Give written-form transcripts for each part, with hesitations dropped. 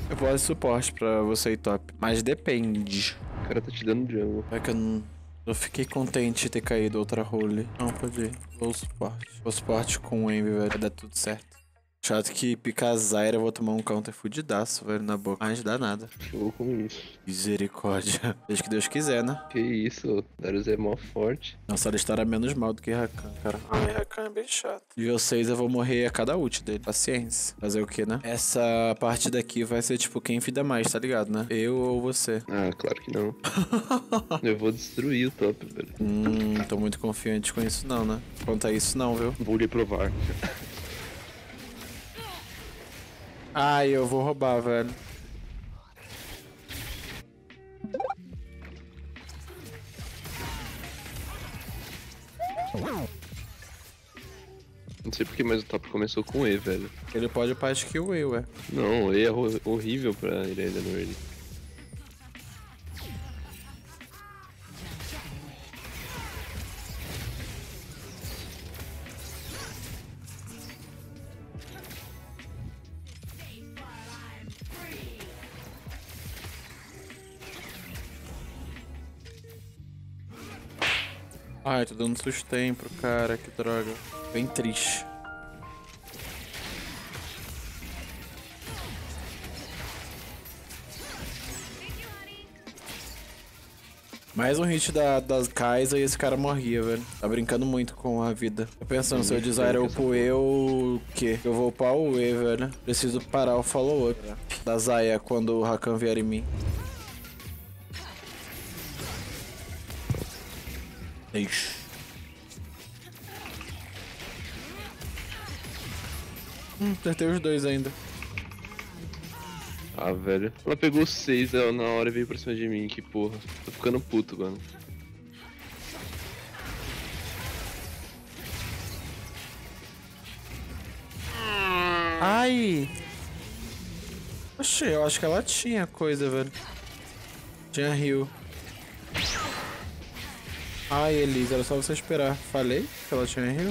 Eu vou de suporte pra você ir top. Mas depende. O cara tá te dando jungle. É que eu não... Eu fiquei contente de ter caído outra role. Não, pode ir. Vou suporte. Vou suporte com o Envy, velho. Vai dar tudo certo. Chato que picar a Zyra, eu vou tomar um counter fudidaço, velho, na boca. Mas dá nada. Show com isso. Misericórdia. Desde que Deus quiser, né? Que isso, Darius é mó forte. Nossa, ela estará menos mal do que Rakan, cara. Ai, Rakan é bem chato. Nível 6 eu vou morrer a cada ult dele. Paciência. Fazer o que, né? Essa parte daqui vai ser tipo quem fida mais, tá ligado, né? Eu ou você. Ah, claro que não. Eu vou destruir o top, velho. Tô muito confiante com isso não, né? Quanto a isso não, viu? Vou lhe provar. Ai, eu vou roubar, velho. Não sei porque, mas o top começou com E, velho. Ele pode upar que o eu, ué. Não, E é horrível pra ele ainda no early. Ai, tô dando sustain pro cara, que droga. Bem triste. Mais um hit das Kai'Sa e esse cara morria, velho. Tá brincando muito com a vida. Tô pensando, se eu desire eu upo E, o quê? Eu vou upar o E, velho. Preciso parar o follow-up da Zaya quando o Rakan vier em mim. Ixi. Acertei os dois ainda. Ah, velho. Ela pegou 6 na hora e veio pra cima de mim, que porra. Tô ficando puto, mano. Ai! Oxi, eu acho que ela tinha coisa, velho. Tinha heal. Ai, Elisa, era só você esperar. Falei que ela tinha heal?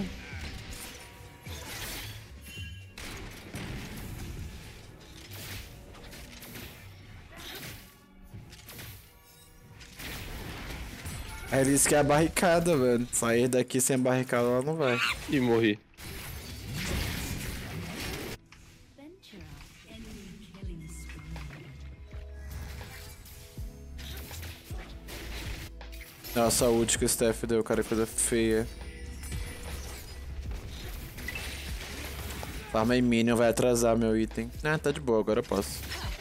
A Elise quer a barricada, velho. Sair daqui sem barricada ela não vai. Ih, morri. Nossa, a ult que o Steph deu, cara, coisa feia. Farma em minion vai atrasar meu item. Ah, tá de boa, agora eu posso.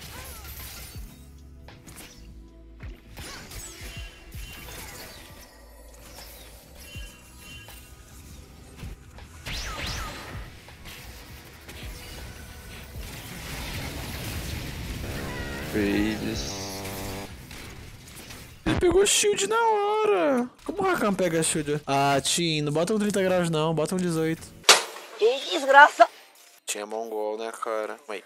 Eles. Ele pegou shield na hora. Como o Rakan pega shield? Ah, Tim, não bota um 30 graus não, bota um 18. Que desgraça! Tinha mongol, né, cara? Aí.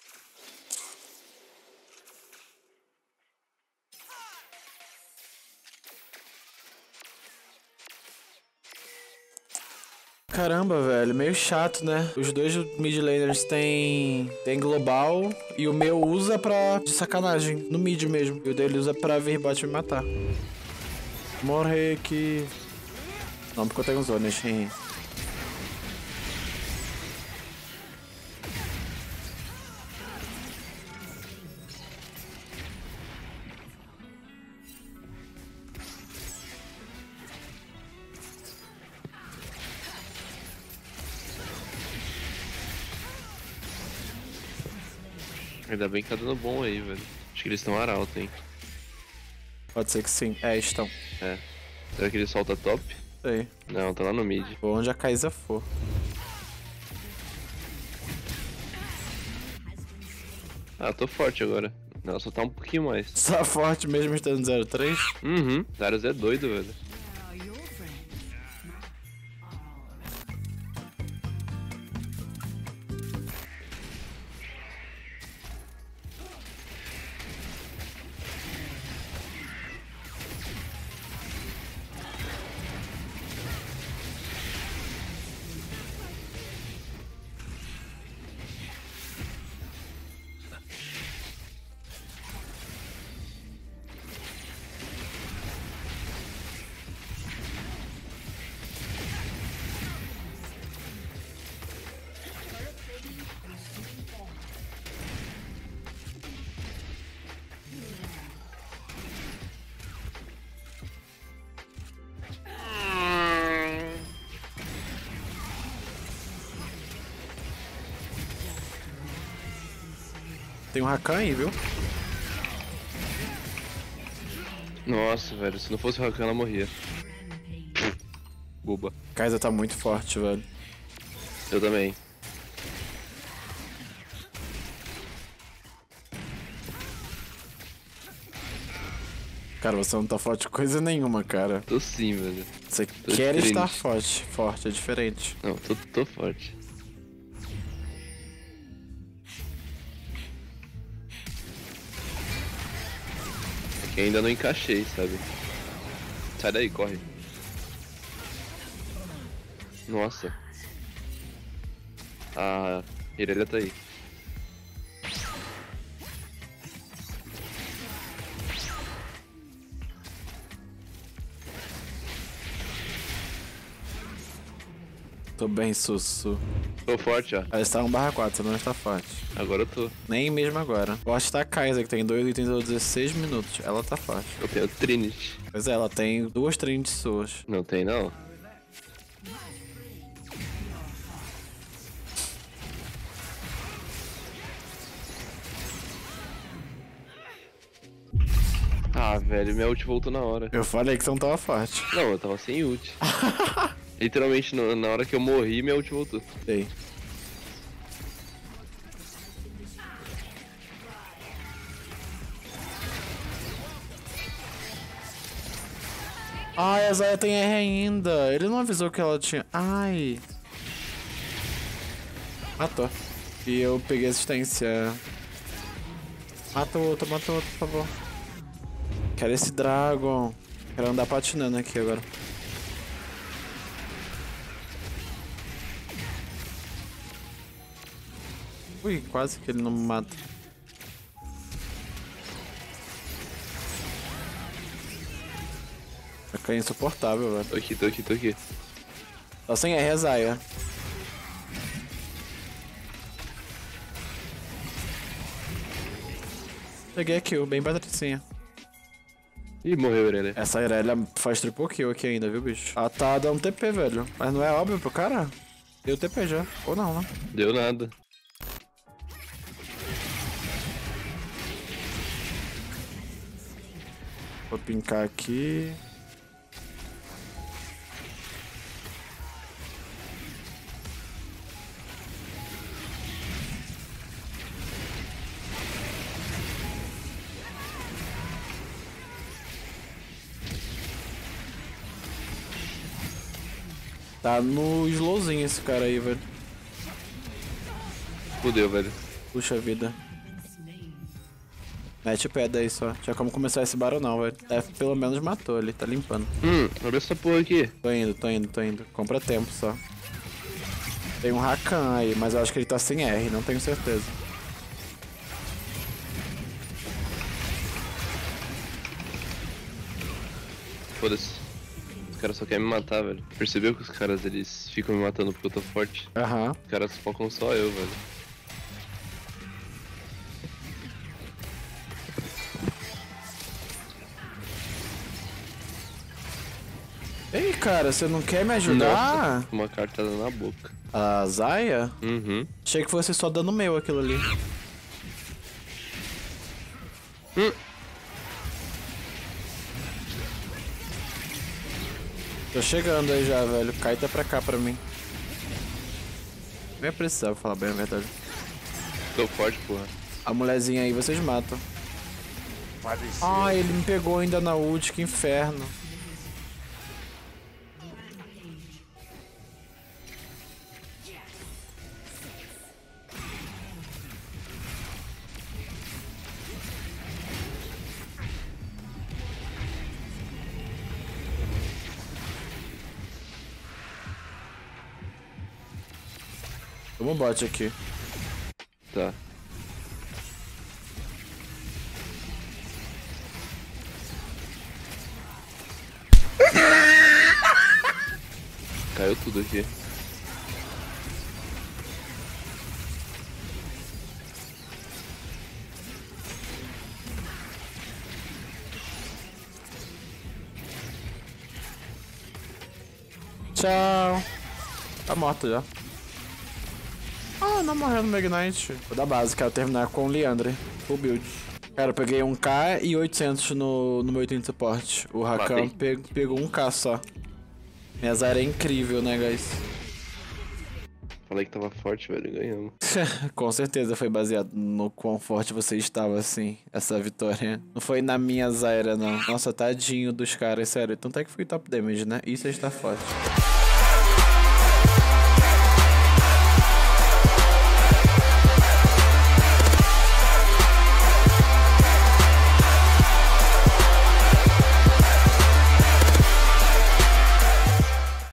Caramba, velho, meio chato, né? Os dois mid laners tem global e o meu usa pra de sacanagem, no mid mesmo. E o dele usa pra vir bot me matar. Morrer aqui. Não, porque eu tenho zonas, hein? Ainda bem que tá dando bom aí, velho. Acho que eles estão arauto, hein. Pode ser que sim. É, estão. É. Será que ele solta top? Sei. Não, tá lá no mid. Vou onde a Kai'Sa for. Ah, tô forte agora. Não, só tá um pouquinho mais. Só forte mesmo estando 0-3. Uhum. Darius é doido, velho. Tem um Rakan aí, viu? Nossa, velho, se não fosse o Rakan, ela morria. Boba. Kai'Sa tá muito forte, velho. Eu também. Cara, você não tá forte coisa nenhuma, cara. Tô sim, velho. Você Tô quer diferente. estar forte. Forte, é diferente. Não, tô forte. É que ainda não encaixei, sabe? Sai daí, corre. Nossa. A Irelia tá aí. Tô bem, Sussu. Tô forte, ó. Ela está 1/4, você não está forte. Agora eu tô. Nem mesmo agora. Forte tá a Kai'Sa, que tem 2 itens ou 16 minutos. Ela tá forte. Eu tenho Trinity. Pois é, ela tem 2 Trinity suas. Não tem, não? Ah, velho, minha ult voltou na hora. Eu falei que você não tava forte. Não, eu tava sem ult. Literalmente, na hora que eu morri, minha ult voltou. Sei. Ai, a Zaya tem R ainda. Ele não avisou que ela tinha... Ai. Matou. E eu peguei assistência. Mata o outro, por favor. Quero esse Dragon. Quero andar patinando aqui agora. Ui, quase que ele não me mata. Fica insuportável, velho. Tô aqui. Tá sem R, a Zaya. Peguei a kill, bem patricinha. Ih, morreu, Irelia. Essa Irelia faz triple kill aqui ainda, viu, bicho? Ela tá dando TP, velho. Mas não é óbvio pro cara? Deu TP já. Ou não, né? Deu nada. Vou pincar aqui. Tá no slowzinho esse cara aí, velho. Fudeu, velho. Puxa vida. Mete o pé daí só. Tinha como começar esse barulho não, velho. É, pelo menos matou ali, tá limpando. Olha essa porra aqui. Tô indo. Compra tempo só. Tem um Rakan aí, mas eu acho que ele tá sem R, não tenho certeza. Foda-se. Os caras só querem me matar, velho. Percebeu que os caras, eles ficam me matando porque eu tô forte? Aham. Os caras focam só eu, velho. Ei, cara, você não quer me ajudar? Nossa, uma cartada na boca. A Zaya? Uhum. Achei que fosse só dano meu aquilo ali. Tô chegando aí já, velho. Caeta pra cá pra mim. Nem precisava falar bem a verdade. Tô forte, porra. A mulherzinha aí vocês matam. Ai, ele me pegou ainda na ult, que inferno. Toma um bot aqui. Tá. Caiu tudo aqui. Tchau. Tá morto já. Ah, não morreu no Magnite. Vou dar base, quero terminar com o Liandre. Full build. Cara, eu peguei 1k e 800 no meu item de suporte. O Rakan pegou 1k só. Minha Zarya é incrível, né, guys? Falei que tava forte, velho, ganhamos. Com certeza foi baseado no quão forte você estava, assim, essa vitória. Não foi na minha Zarya, não. Nossa, tadinho dos caras, sério. Tanto é que fui top damage, né? Isso está forte.